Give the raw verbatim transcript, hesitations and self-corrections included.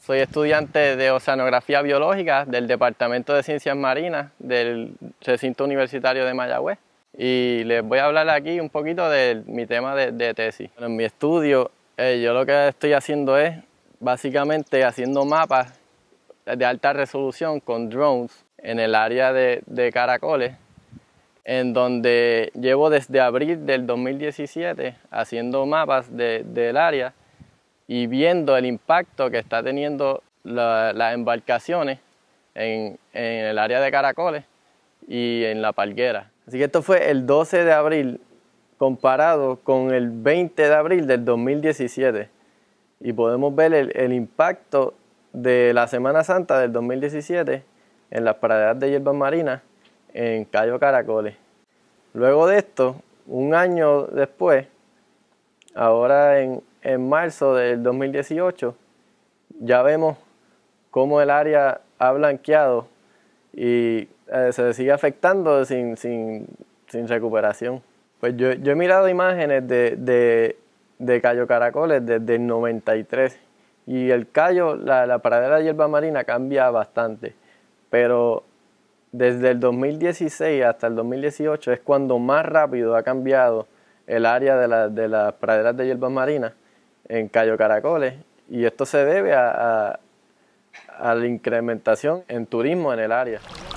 Soy estudiante de Oceanografía Biológica del Departamento de Ciencias Marinas del Recinto Universitario de Mayagüez. Y les voy a hablar aquí un poquito de mi tema de, de tesis. Bueno, en mi estudio, eh, yo lo que estoy haciendo es básicamente haciendo mapas de alta resolución con drones en el área de, de Caracoles, en donde llevo desde abril del dos mil diecisiete haciendo mapas de, del área y viendo el impacto que está teniendo la, las embarcaciones en, en el área de Caracoles y en La Parguera. Así que esto fue el doce de abril comparado con el veinte de abril del dos mil diecisiete y podemos ver el, el impacto de la Semana Santa del dos mil diecisiete en las praderas de hierbas marinas en Cayo Caracoles. Luego de esto, un año después, ahora en, en marzo del dos mil dieciocho, ya vemos cómo el área ha blanqueado y eh, se sigue afectando sin, sin, sin recuperación. Pues yo, yo he mirado imágenes de, de, de Cayo Caracoles desde el noventa y tres y el Cayo, la, la pradera de hierba marina cambia bastante, pero desde el dos mil dieciséis hasta el dos mil dieciocho es cuando más rápido ha cambiado el área de, la, de las praderas de hierbas marinas en Cayo Caracoles, y esto se debe a, a, a la incrementación en turismo en el área.